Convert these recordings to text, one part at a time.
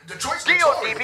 Detroit's Dodbh.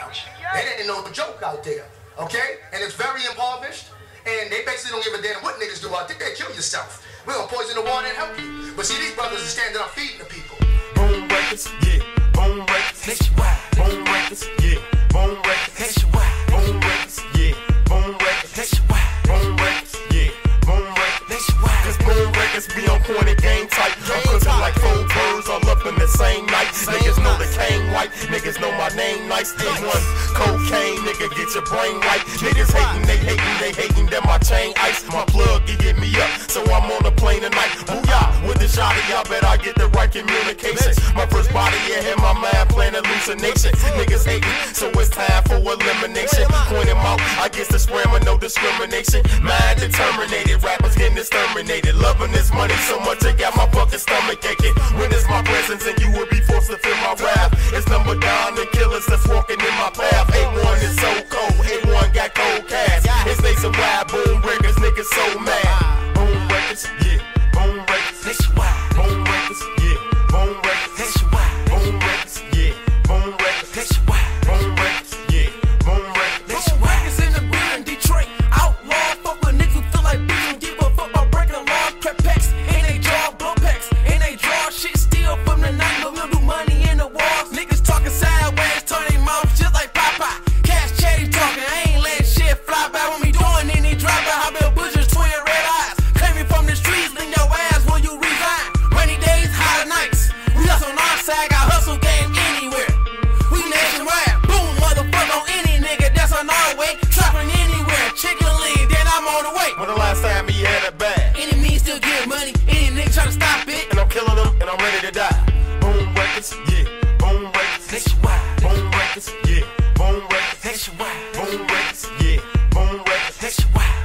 It ain't no joke out there, okay? And it's very impoverished, and they basically don't give a damn what niggas do out there. They kill yourself. We're gonna poison the water and help you. But see, these brothers are standing up feeding the people. BoomRecords, yeah. BoomRecords, NationWide. BoomRecords, yeah. BoomRecords, NationWide. BoomRecords, yeah. BoomRecords, NationWide. BoomRecords, yeah. BoomRecords, NationWide. Cause BoomRecords be on point and game tight. I'm cooking like cold birds all up in the same night. Niggas know the cane white, niggas know my name nice. A1 cocaine, nigga, get your brain right. Niggas hating, they hating that my chain ice. My plug, he get me up, so I'm on the plane tonight. Booyah, with the shotty, I bet I get the right communication. My first body, yeah, hit my mind playing hallucination. Niggas hating, so it's time for elimination. Point him out, I guess the scrammer, no discrimination. Mind determinated, rappers getting exterminated. Loving this money so much, they got my fucking stomach aching. When it's my presence and you will be forced to feel my wrath. It's number down and killers that's walking in my path. A1 is so cold, A1 got cold cash. It's NationWide, BoomRecords, niggas so mad. BoomRecords, yeah, BoomRecords, NationWide. BoomRecords, yeah, BoomRecords, NationWide. BoomRecords, yeah, BoomRecords, NationWide. BoomRecords, yeah, BoomRecords, NationWide. In the building, Detroit, outlaw, fuck with niggas who feel like beating, give a fuck about breaking the law, cut packs, and they draw blow packs, and they draw shit steal from the night, but we'll do money in the walls. Niggas talking sideways, turn their mouth just like Popeye. Cash chatty talking, I ain't letting shit fly by when we doing any drive by. How about Bush's twin red eyes? Claiming from the streets, lean your ass when you resign. Rainy days, hotter nights. We hustle on our side, got hustle game anywhere. We nationwide, boom, motherfucker on any nigga that's on our way. Trapping anywhere, chicken lean, then I'm on the way. When the last time he had a bag? Any means still give money, any nigga try to stop it. And I'm killing them, and I'm ready to die. BoomRecords, yeah, BoomRecords, Nationwide. BoomRecords, yeah, BoomRecords, Nationwide. BoomRecords, yeah, BoomRecords, Nationwide.